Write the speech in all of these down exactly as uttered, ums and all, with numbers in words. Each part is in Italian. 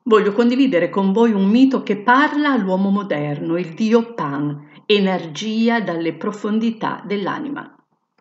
Voglio condividere con voi un mito che parla all'uomo moderno, il dio Pan, energia dalle profondità dell'anima.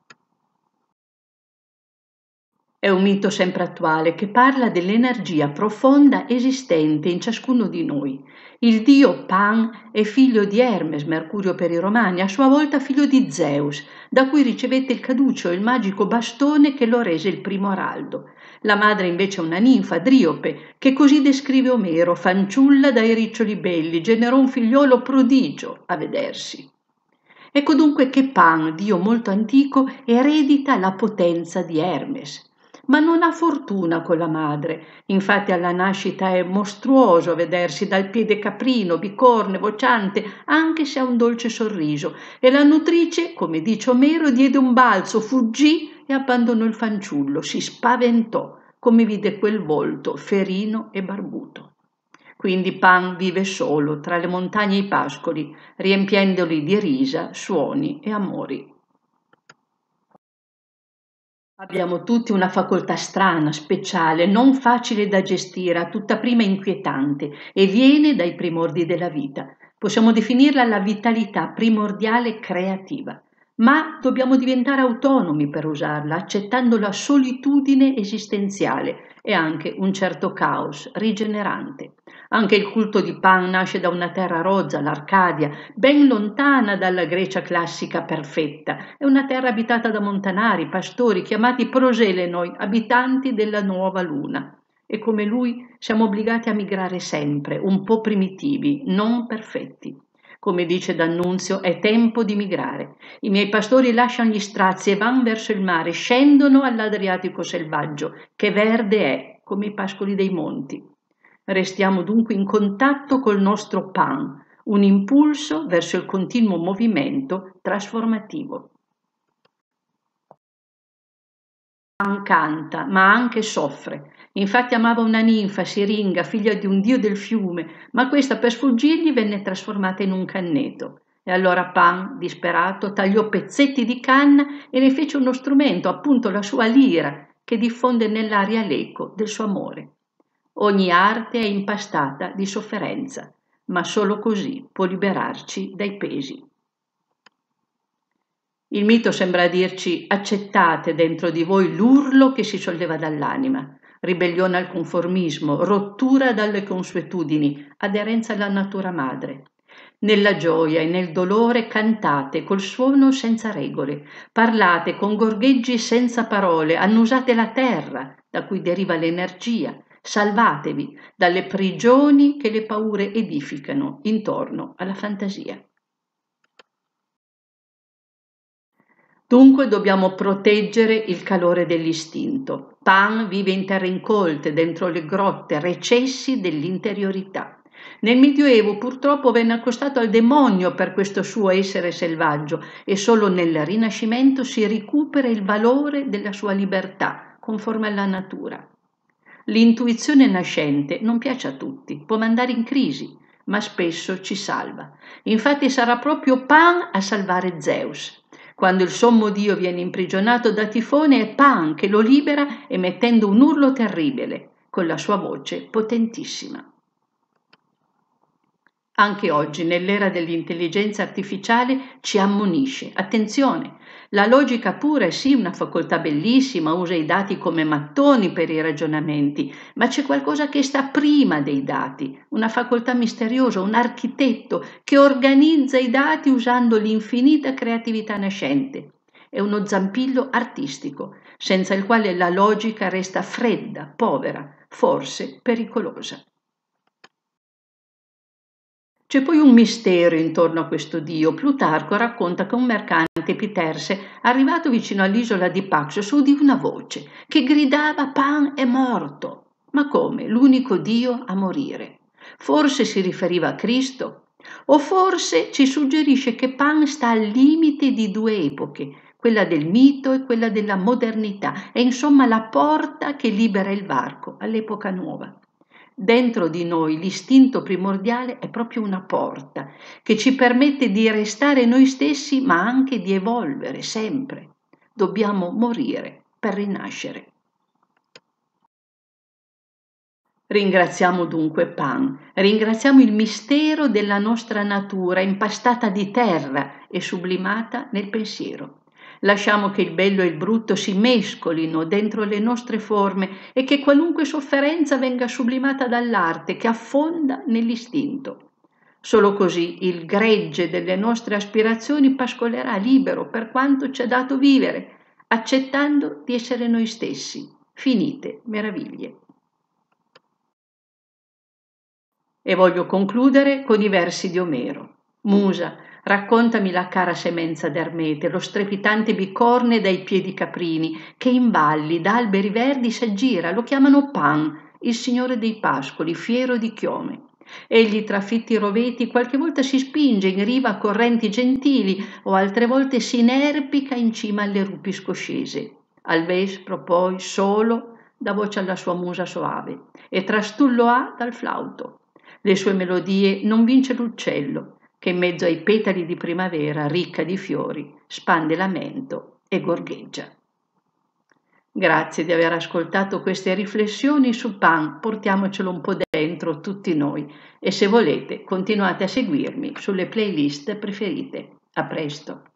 È un mito sempre attuale che parla dell'energia profonda esistente in ciascuno di noi. Il dio Pan è figlio di Hermes, Mercurio per i romani, a sua volta figlio di Zeus, da cui ricevette il caduceo, il magico bastone che lo rese il primo araldo. La madre invece è una ninfa, Driope, che così descrive Omero, fanciulla dai riccioli belli, generò un figliolo prodigio a vedersi. Ecco dunque che Pan, dio molto antico, eredita la potenza di Hermes. Ma non ha fortuna con la madre, infatti alla nascita è mostruoso vedersi dal piede caprino, bicorne, vociante, anche se ha un dolce sorriso, e la nutrice, come dice Omero, diede un balzo, fuggì e abbandonò il fanciullo, si spaventò, come vide quel volto ferino e barbuto. Quindi Pan vive solo tra le montagne e i pascoli, riempiendoli di risa, suoni e amori. Abbiamo tutti una facoltà strana, speciale, non facile da gestire, a tutta prima inquietante e viene dai primordi della vita. Possiamo definirla la vitalità primordiale creativa, ma dobbiamo diventare autonomi per usarla, accettando la solitudine esistenziale e anche un certo caos rigenerante. Anche il culto di Pan nasce da una terra rozza, l'Arcadia, ben lontana dalla Grecia classica perfetta. È una terra abitata da montanari, pastori, chiamati proselenoi, abitanti della nuova luna. E come lui siamo obbligati a migrare sempre, un po' primitivi, non perfetti. Come dice D'Annunzio, è tempo di migrare. I miei pastori lasciano gli strazi e vanno verso il mare, scendono all'Adriatico selvaggio, che verde è, come i pascoli dei monti. Restiamo dunque in contatto col nostro Pan, un impulso verso il continuo movimento trasformativo. Pan canta, ma anche soffre. Infatti amava una ninfa, Siringa, figlia di un dio del fiume, ma questa per sfuggirgli venne trasformata in un canneto. E allora Pan, disperato, tagliò pezzetti di canna e ne fece uno strumento, appunto la sua lira, che diffonde nell'aria l'eco del suo amore. Ogni arte è impastata di sofferenza, ma solo così può liberarci dai pesi. Il mito sembra dirci: accettate dentro di voi l'urlo che si solleva dall'anima, ribellione al conformismo, rottura dalle consuetudini, aderenza alla natura madre. Nella gioia e nel dolore cantate col suono senza regole, parlate con gorgheggi senza parole, annusate la terra da cui deriva l'energia, salvatevi dalle prigioni che le paure edificano intorno alla fantasia. Dunque dobbiamo proteggere il calore dell'istinto. Pan vive in terre incolte, dentro le grotte, recessi dell'interiorità. Nel Medioevo purtroppo venne accostato al demonio per questo suo essere selvaggio e solo nel Rinascimento si recupera il valore della sua libertà, conforme alla natura. L'intuizione nascente non piace a tutti, può mandare in crisi, ma spesso ci salva. Infatti sarà proprio Pan a salvare Zeus. Quando il sommo dio viene imprigionato da Tifone è Pan che lo libera emettendo un urlo terribile, con la sua voce potentissima. Anche oggi, nell'era dell'intelligenza artificiale, ci ammonisce. Attenzione, la logica pura è sì una facoltà bellissima, usa i dati come mattoni per i ragionamenti, ma c'è qualcosa che sta prima dei dati, una facoltà misteriosa, un architetto che organizza i dati usando l'infinita creatività nascente. È uno zampillo artistico, senza il quale la logica resta fredda, povera, forse pericolosa. C'è poi un mistero intorno a questo dio. Plutarco racconta che un mercante Piterse, arrivato vicino all'isola di Paxos, udì una voce che gridava: Pan è morto. Ma come? L'unico dio a morire. Forse si riferiva a Cristo? O forse ci suggerisce che Pan sta al limite di due epoche, quella del mito e quella della modernità, è insomma la porta che libera il varco all'epoca nuova. Dentro di noi l'istinto primordiale è proprio una porta che ci permette di restare noi stessi, ma anche di evolvere sempre. Dobbiamo morire per rinascere. Ringraziamo dunque Pan, ringraziamo il mistero della nostra natura impastata di terra e sublimata nel pensiero. Lasciamo che il bello e il brutto si mescolino dentro le nostre forme e che qualunque sofferenza venga sublimata dall'arte che affonda nell'istinto. Solo così il gregge delle nostre aspirazioni pascolerà libero per quanto ci è dato vivere, accettando di essere noi stessi. Finite meraviglie. E voglio concludere con i versi di Omero. Musa, raccontami la cara semenza d'Ermete, lo strepitante bicorne dai piedi caprini, che in valli, da alberi verdi s'aggira, lo chiamano Pan, il signore dei pascoli, fiero di chiome. Egli tra fitti roveti qualche volta si spinge in riva a correnti gentili o altre volte si inerpica in cima alle rupi scoscese. Al vespro poi, solo, dà voce alla sua musa soave e trastullo ha dal flauto. Le sue melodie non vince l'uccello, che in mezzo ai petali di primavera, ricca di fiori, spande lamento e gorgheggia. Grazie di aver ascoltato queste riflessioni su Pan, portiamocelo un po' dentro tutti noi e se volete continuate a seguirmi sulle playlist preferite. A presto!